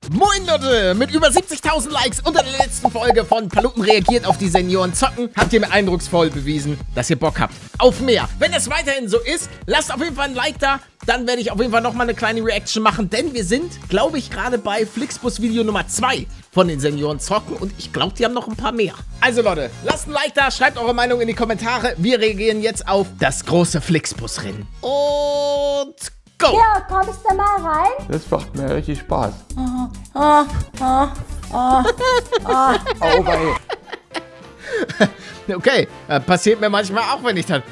Moin Leute, mit über 70.000 Likes unter der letzten Folge von Paluten reagiert auf die Senioren zocken, habt ihr mir eindrucksvoll bewiesen, dass ihr Bock habt auf mehr. Wenn es weiterhin so ist, lasst auf jeden Fall ein Like da, dann werde ich auf jeden Fall nochmal eine kleine Reaction machen, denn wir sind, glaube ich, gerade bei Flixbus Video Nummer 2 von den Senioren zocken und ich glaube, die haben noch ein paar mehr. Also Leute, lasst ein Like da, schreibt eure Meinung in die Kommentare. Wir reagieren jetzt auf das große Flixbus-Rennen. Und go! Ja, kommst du mal rein? Das macht mir richtig Spaß. Okay, passiert mir manchmal auch, wenn ich dann...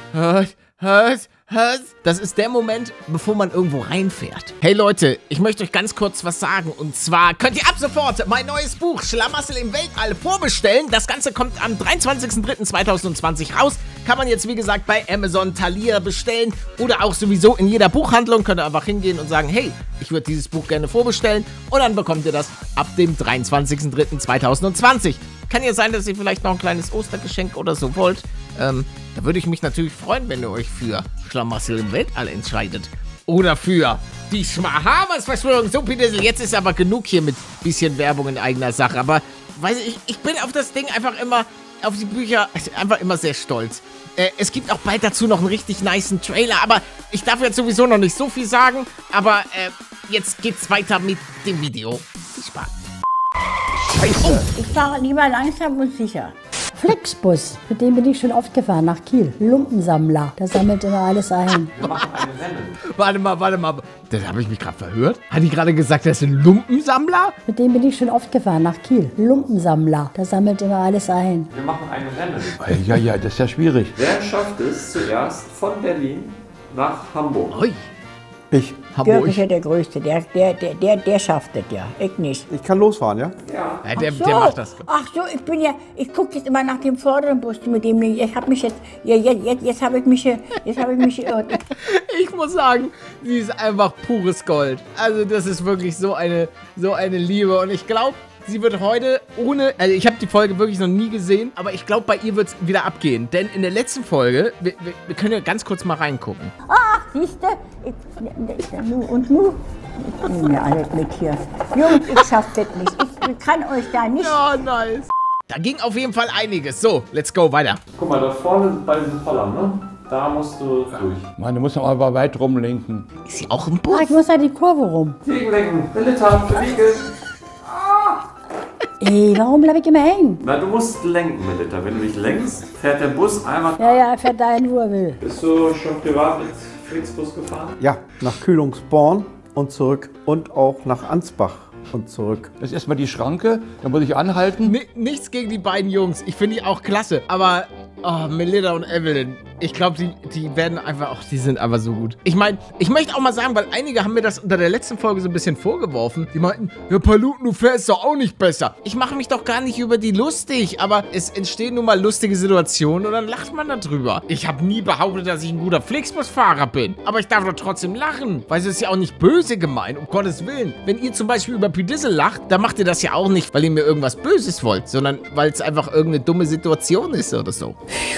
Das ist der Moment, bevor man irgendwo reinfährt. Hey Leute, ich möchte euch ganz kurz was sagen. Und zwar könnt ihr ab sofort mein neues Buch Schlamassel im Weltall vorbestellen. Das Ganze kommt am 23.03.2020 raus. Kann man jetzt, wie gesagt, bei Amazon, Thalia bestellen. Oder auch sowieso in jeder Buchhandlung. Könnt ihr einfach hingehen und sagen, hey, ich würde dieses Buch gerne vorbestellen. Und dann bekommt ihr das ab dem 23.03.2020. Kann ja sein, dass ihr vielleicht noch ein kleines Ostergeschenk oder so wollt. Da würde ich mich natürlich freuen, wenn ihr euch für Schlamassel im Weltall entscheidet. Oder für die Schmahamas-Verschwörung. So, Pidissel, jetzt ist aber genug hier mit bisschen Werbung in eigener Sache. Aber, weiß ich bin auf das Ding einfach immer, auf die Bücher, einfach immer sehr stolz. Es gibt auch bald dazu noch einen richtig nicen Trailer. Aber ich darf jetzt sowieso noch nicht so viel sagen. Aber jetzt geht's weiter mit dem Video. Viel Spaß. Scheiße. Ich fahre lieber langsam und sicher. Flixbus, mit dem bin ich schon oft gefahren, nach Kiel. Lumpensammler, der sammelt immer alles ein. Wir machen eine Rennen. Warte mal. Das habe ich mich gerade verhört. Hat die gerade gesagt, das ist ein Lumpensammler? Mit dem bin ich schon oft gefahren, nach Kiel. Lumpensammler, der sammelt immer alles ein. Wir machen ein Rennen. Ja, das ist ja schwierig. Wer schafft es zuerst von Berlin nach Hamburg? Ui. Ich. Dirk ist ja der Größte, der schafft das ja, ich nicht. Ich kann losfahren, ja? Ja. Ja, der macht das. Ach so, ich gucke jetzt immer nach dem vorderen Bus, mit dem ich habe mich jetzt habe ich mich geirrt. Ich muss sagen, sie ist einfach pures Gold. Also das ist wirklich so eine Liebe. Und ich glaube, sie wird heute also ich habe die Folge wirklich noch nie gesehen, aber ich glaube, bei ihr wird es wieder abgehen. Denn in der letzten Folge, wir können ja ganz kurz mal reingucken. Ach, siehst du? Und nu? Ich nehme mir alles mit hier. Jungs, ich schaff das nicht. Ich kann euch da nicht. Ja, nice. Da ging auf jeden Fall einiges. So, let's go, weiter. Guck mal, da vorne bei diesen Pollern, ne? Da musst du durch. Mann, du musst noch mal weit rumlenken. Ist sie auch im Bus? Ah, ich muss da die Kurve rum. Gegenlenken, Belitter, bewegen. Ey, warum bleib ich immer hängen? Na, du musst lenken, Belitter. Wenn du nicht lenkst, fährt der Bus einfach... Ja, er fährt dahin, wo er will. Bist du schon privat mit Flixbus gefahren? Ja, nach Kühlungsborn und zurück und auch nach Ansbach und zurück. Das ist erstmal die Schranke, dann muss ich anhalten. Nichts gegen die beiden Jungs. Ich finde die auch klasse. Aber, Melinda und Evelyn, ich glaube, die werden einfach, die sind einfach so gut. Ich meine, ich möchte auch mal sagen, weil einige haben mir das unter der letzten Folge so ein bisschen vorgeworfen. Die meinten, ja, Paluten, du fährst doch auch nicht besser. Ich mache mich doch gar nicht über die lustig, aber es entstehen nun mal lustige Situationen und dann lacht man darüber. Ich habe nie behauptet, dass ich ein guter Flixbus-Fahrer bin, aber ich darf doch trotzdem lachen, weil es ist ja auch nicht böse gemeint, um Gottes Willen. Wenn ihr zum Beispiel über Pidissel lacht, dann macht ihr das ja auch nicht, weil ihr mir irgendwas Böses wollt, sondern weil es einfach irgendeine dumme Situation ist oder so.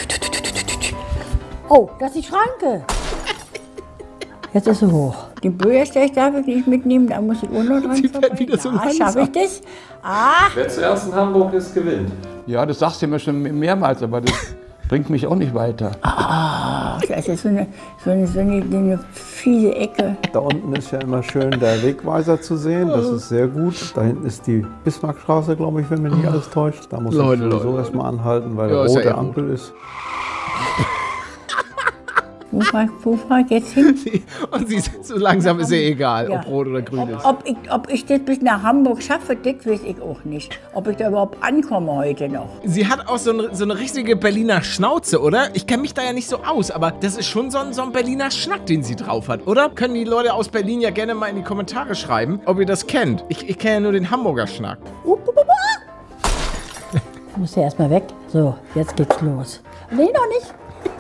Oh, das ist die Schranke. Jetzt ist sie hoch. Den Bürgersteig darf ich nicht mitnehmen, da muss ich auch noch dran Sie fährt vorbei. wieder so langsam. Schaffe ich das? Ah, Wer zuerst in Hamburg ist, gewinnt. Ja, das sagst du mir schon mehrmals, aber das bringt mich auch nicht weiter. das ist so eine fiese Ecke. Da unten ist ja immer schön der Wegweiser zu sehen. Das ist sehr gut. Da hinten ist die Bismarckstraße, glaube ich, wenn mich nicht alles täuscht. Da muss ich sowieso erstmal anhalten, weil Ja, ist ja rote eben. Ampel ist. Wo fahr ich jetzt hin? Und sie ist so langsam, ist ihr egal, Ja. ob rot oder grün ist. Ob ich das bis nach Hamburg schaffe, das weiß ich auch nicht. Ob ich da überhaupt ankomme heute noch. Sie hat auch so eine richtige Berliner Schnauze, oder? Ich kenne mich da ja nicht so aus, aber das ist schon so ein Berliner Schnack, den sie drauf hat, oder? Können die Leute aus Berlin ja gerne mal in die Kommentare schreiben, ob ihr das kennt. Ich kenne ja nur den Hamburger Schnack. Ich muss ja erstmal weg. So, jetzt geht's los. Nee, noch nicht.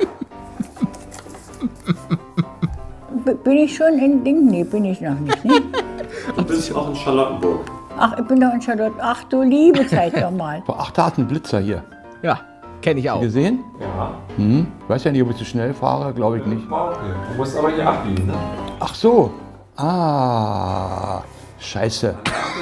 Bin ich schon in Ding? Nee, bin ich noch nicht. Ne? Du bist auch in Charlottenburg. Ach, ich bin doch in Charlotte. Ach du liebe Zeit doch mal. Ach, da hat ein Blitzer hier. Ja, kenne ich auch. Gesehen? Ja. Weiß ja nicht, ob ich zu schnell fahre, glaube ich nicht. Du musst aber hier abbiegen, ne? Ach so. Ah, scheiße. Da hinten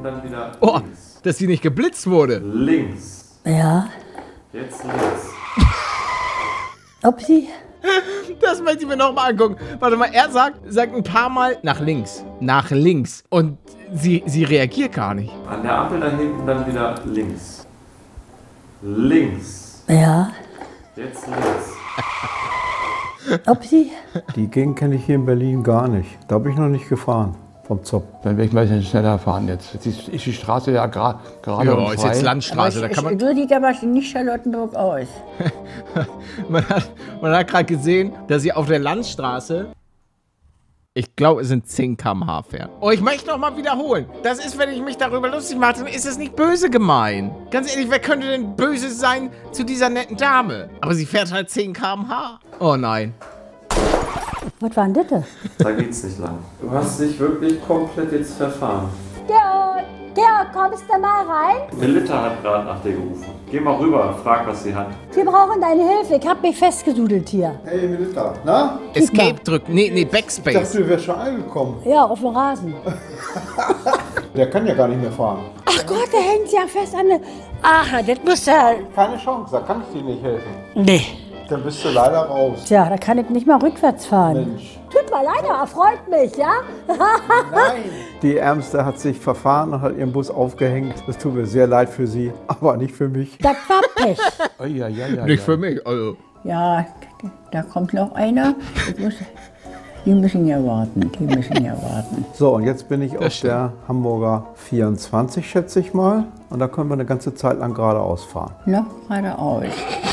hinten, dann wieder Oh, links. dass sie nicht geblitzt wurde. Links. Ja. Jetzt links. Ob sie? Das möchte ich mir nochmal angucken. Warte mal, er sagt ein paar Mal nach links. Nach links. Und sie reagiert gar nicht. An der Ampel da hinten, dann wieder links. Links. Ja. Jetzt links. Ob sie? Die Gegend kenne ich hier in Berlin gar nicht. Da bin ich noch nicht gefahren. Vom Zopp. Dann werde ich mal ein bisschen schneller fahren jetzt. Jetzt ist die Straße ja gerade Ja, und ist frei. jetzt Landstraße. Da kann man, So sieht aber nicht Charlottenburg aus. man hat gerade gesehen, dass sie auf der Landstraße, ich glaube, es sind 10 km/h fährt. Oh, ich möchte noch mal wiederholen. Das ist, wenn ich mich darüber lustig mache, dann ist es nicht böse gemeint. Ganz ehrlich, wer könnte denn böse sein zu dieser netten Dame? Aber sie fährt halt 10 km/h. Oh nein. Was war denn das? Da geht's nicht lang. Du hast dich wirklich komplett jetzt verfahren. Georg, kommst du mal rein? Melitta hat gerade nach dir gerufen. Geh mal rüber, frag, was sie hat. Wir brauchen deine Hilfe. Ich hab mich festgesudelt hier. Hey, Melita, na? Escape drücken. Nee, Ich Backspace. dachte, du wärst schon angekommen. Ja, auf dem Rasen. Der kann ja gar nicht mehr fahren. Ach Gott, der hängt ja fest an der... Ach, das muss ja... Keine Chance, da kann ich dir nicht helfen. Nee. Dann bist du leider raus. Tja, da kann ich nicht mal rückwärts fahren. Mensch. Tut mir leid, aber freut mich, ja? Nein. Die Ärmste hat sich verfahren und hat ihren Bus aufgehängt. Das tut mir sehr leid für sie, aber nicht für mich. Das war Pech. Ja. Nicht für mich. Also. Ja, da kommt noch einer. Die müssen ja warten, So, und jetzt bin ich auf der Hamburger 24, schätze ich mal. Und da können wir eine ganze Zeit lang geradeaus fahren. Noch geradeaus.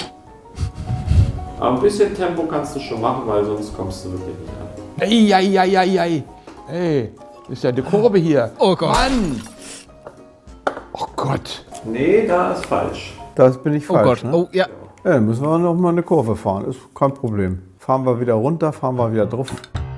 Aber ein bisschen Tempo kannst du schon machen, weil sonst kommst du wirklich nicht an. Ei. Ey, ist ja eine Kurve hier. Oh Gott. Mann. Oh Gott. Nee, da ist falsch. Da bin ich Oh falsch, Gott. ne? Oh, ja. Ja, dann müssen wir noch mal eine Kurve fahren. Ist kein Problem. Fahren wir wieder runter, fahren wir wieder drauf.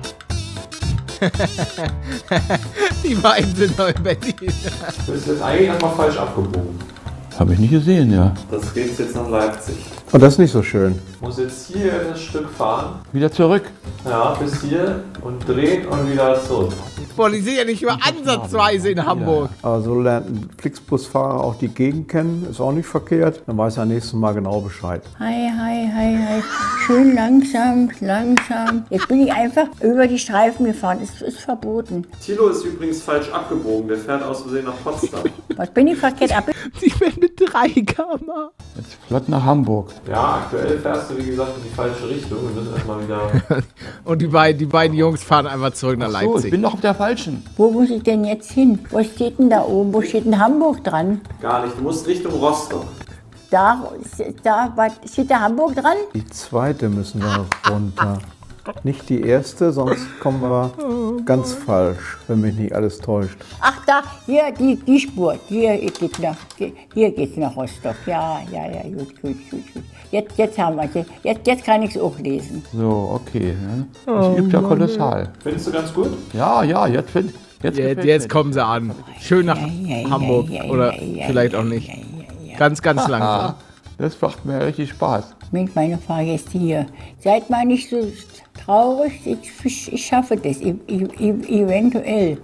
Die beiden sind noch in Berlin. Du bist jetzt eigentlich einmal falsch abgebogen. Habe ich nicht gesehen, ja. Das geht jetzt nach Leipzig. Und das ist nicht so schön. Du musst jetzt hier das Stück fahren. Wieder zurück. Ja, bis hier und drehen und wieder zurück. Boah, die sind ja nicht über ansatzweise in Hamburg. Aber so lernt ein Flixbusfahrer auch die Gegend kennen. Ist auch nicht verkehrt. Dann weiß er nächstes Mal genau Bescheid. Hi. Schön langsam. Jetzt bin ich einfach über die Streifen gefahren. Es ist verboten. Thilo ist übrigens falsch abgebogen. Der fährt aus Versehen nach Potsdam. Was bin ich verkehrt ab? Die werden mit 3 km/h. Jetzt flott nach Hamburg. Ja, aktuell fährst du, wie gesagt, in die falsche Richtung. Wir müssen erstmal wieder... Und die beiden Jungs fahren einfach zurück nach So, ich Leipzig. bin doch auf der falschen. Wo muss ich denn jetzt hin? Was steht denn da oben? Wo steht denn Hamburg dran? Gar nicht. Du musst Richtung Rostock. Da was, steht da Hamburg dran? Die zweite müssen wir runter. Nicht die erste, sonst kommen wir ganz falsch, wenn mich nicht alles täuscht. Ach da, hier die Spur. Hier geht's nach Rostock. Ja, gut. Jetzt haben wir jetzt kann ich es auch lesen. So, okay. Ne? Das übt ja kolossal. Findest du ganz gut? Ja, jetzt gefällt Jetzt mir. kommen sie an. Schön nach Hamburg. Oder vielleicht auch nicht. Ganz langsam. Ah, das macht mir richtig Spaß. Mit meine Fahrgäste hier. Seid mal nicht so traurig, ich schaffe das, eventuell.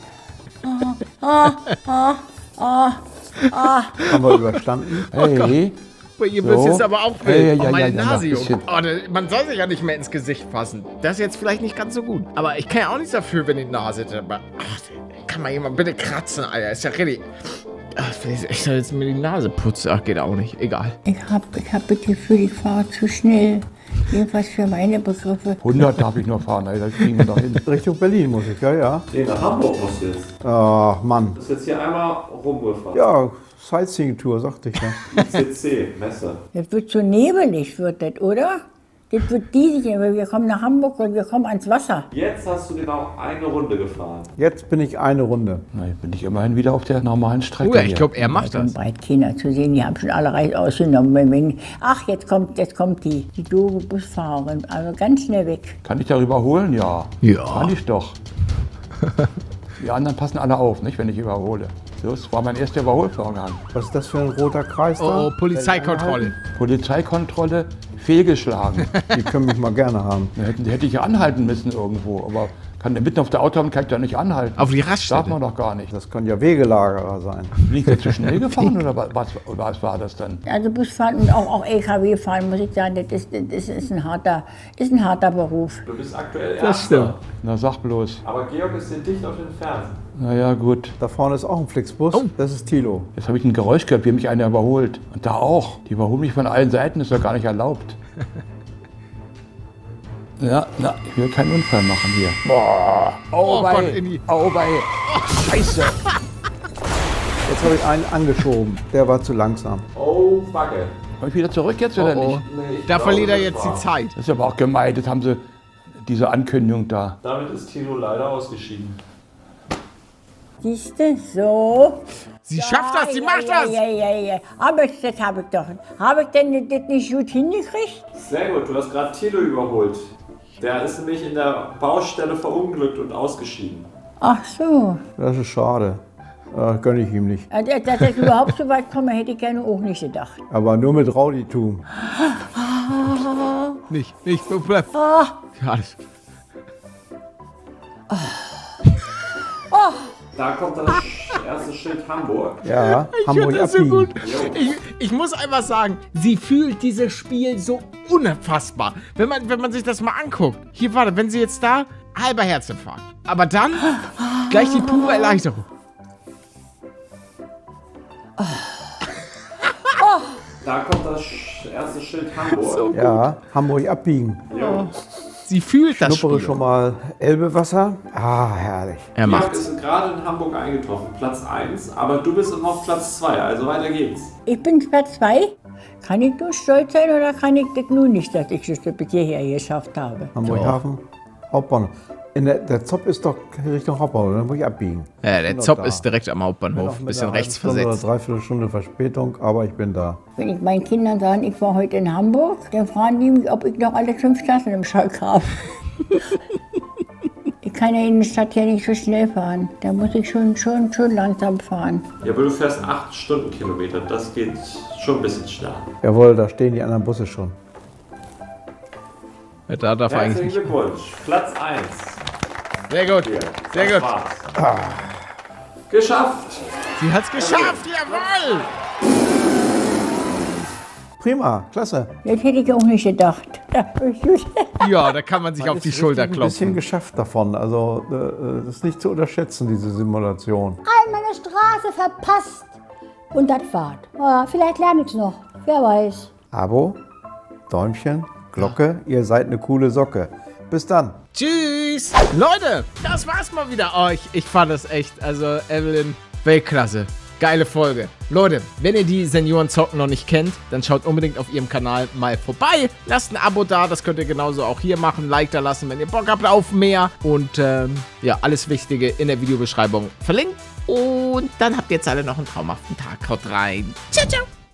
Haben wir überstanden? Hey, Bei ihr So. wird es aber auch wild. Ja, meine ja, Nase ja, juckt. bisschen. Oh, man soll sich ja nicht mehr ins Gesicht fassen. Das ist jetzt vielleicht nicht ganz so gut. Aber ich kann ja auch nichts dafür, wenn die Nase... Ach, kann mal jemand bitte kratzen, Alter. Ist ja richtig... Ach, ich soll jetzt mir die Nase putzen. Ach, geht auch nicht. Egal. Ich hab das Gefühl, ich fahre zu schnell. Jedenfalls für meine Begriffe. 100 darf ich noch fahren, ey, das kriegen wir doch hin. Richtung Berlin muss ich, ja. Nee, nach Hamburg musst du jetzt. Ach, Mann. Du bist jetzt hier einmal rumgefahren. Ja, Sightseeing-Tour, sagte ich ja. CC, Messe. Das wird so nebelig, wird das, oder? Das wird diesig, aber wir kommen nach Hamburg und wir kommen ans Wasser. Jetzt hast du genau eine Runde gefahren. Jetzt bin ich eine Runde. Na, jetzt bin ich immerhin wieder auf der normalen Strecke. Oh ja, hier. ich glaube, er macht Um das. bald Kinder zu sehen, die haben schon alle Reis ausgenommen. Ach, jetzt kommt die doofe Busfahrerin, also ganz schnell weg. Kann ich da überholen? Ja. Ja. Kann ich doch. Die anderen passen alle auf, nicht, wenn ich überhole. So, das war mein erster Überholvorgang. Was ist das für ein roter Kreis da? Oh, Polizeikontrolle. Polizeikontrolle, fehlgeschlagen. Die können mich mal gerne haben. Da hätte ich ja anhalten müssen irgendwo, aber Kann mitten auf der Autobahn kann ich doch nicht anhalten. Auf die Darf Raststätte. man doch gar nicht. Das können ja Wegelagerer sein. Bin ich da zu schnell gefahren oder was war das dann? Also Busfahren und auch LKW fahren, muss ich sagen, das ist ein harter Beruf. Du bist aktuell Das stimmt. Erster. Na, sag bloß. Aber Georg ist dir dicht auf den Fersen. Naja, gut. Da vorne ist auch ein Flixbus. Oh. Das ist Thilo. Jetzt habe ich ein Geräusch gehört, wie mich einer überholt. Und da auch. Die überholen mich von allen Seiten, ist doch gar nicht erlaubt. Ja, na, ich will keinen Unfall machen hier. Boah, Oh Gott, Inni. Scheiße. Jetzt habe ich einen angeschoben. Der war zu langsam. Oh, Backe. Komm ich wieder zurück jetzt oder nicht? Da verliert er jetzt die Zeit. Das ist aber auch gemein, das haben sie, diese Ankündigung da. Damit ist Tilo leider ausgeschieden. Siehst du, so. Sie schafft das, sie macht das. Ja. Aber das habe ich doch. Habe ich denn das nicht gut hingekriegt? Sehr gut, du hast gerade Tilo überholt. Der ist nämlich in der Baustelle verunglückt und ausgeschieden. Ach so. Das ist schade. Gönne ich ihm nicht. Also, dass ich überhaupt so weit komme, hätte ich gerne auch nicht gedacht. Aber nur mit Rauditum. Nicht, bleib. Ah. Ja, alles. Da kommt dann das erste Schild Hamburg. Ja, Ich Hamburg finde das so abbiegen. gut. Ich muss einfach sagen, sie fühlt dieses Spiel so unfassbar. Wenn man sich das mal anguckt. Hier, warte, wenn sie jetzt da, halber Herzinfarkt. Aber dann gleich die pure Erleichterung. Da kommt das erste Schild Hamburg. So. Ja, Hamburg abbiegen. Sie fühlt das Schnuppere Spiel. schon mal Elbewasser. Ah, herrlich. Er Georg macht's. ist gerade in Hamburg eingetroffen, Platz 1, aber du bist immer auf Platz 2, also weiter geht's. Ich bin Platz 2. Kann ich nur stolz sein oder kann ich das nur nicht, dass ich das bis hierher geschafft habe? Hamburg Hafen, Hauptbahnhof. Der Zopf ist doch Richtung Hauptbahnhof, dann muss ich abbiegen. Ja, der Bin Zopf doch da. ist direkt am Bin Hauptbahnhof. noch mit Bisschen einer rechts halben Stunde versetzt. Oder dreiviertel Stunde Verspätung, aber ich bin da. Wenn ich meinen Kindern sage, ich war heute in Hamburg, dann fragen die mich, ob ich noch alle 5 Tassen im Schrank habe. Ich kann ja in der Stadt ja nicht so schnell fahren. Da muss ich schon langsam fahren. Ja, aber du fährst 8 Stundenkilometer, das geht schon ein bisschen schneller. Jawohl, da stehen die anderen Busse schon. Ja, da darf er eigentlich Herzlichen nicht. Glückwunsch, Platz 1. Sehr gut, Hier, sehr das gut. war's. Geschafft! Sie hat's geschafft, jawohl! Prima, klasse. Das hätte ich auch nicht gedacht. Ja, ist gut. Ja, da kann man sich auf die Schulter Ein bisschen klopfen. geschafft davon. Also, das ist nicht zu unterschätzen, diese Simulation. Einmal eine Straße verpasst. Und das war's. Ja, vielleicht lerne ich's noch. Wer weiß. Abo, Däumchen, Glocke, ihr seid eine coole Socke. Bis dann. Tschüss! Leute, das war's mal wieder. Oh, ich fand das echt. Also, Evelyn, Weltklasse. Geile Folge. Leute, wenn ihr die Senioren zocken noch nicht kennt, dann schaut unbedingt auf ihrem Kanal mal vorbei. Lasst ein Abo da, das könnt ihr genauso auch hier machen. Like da lassen, wenn ihr Bock habt auf mehr. Und ja, alles Wichtige in der Videobeschreibung verlinkt. Und dann habt ihr jetzt alle noch einen traumhaften Tag. Haut rein. Ciao, ciao.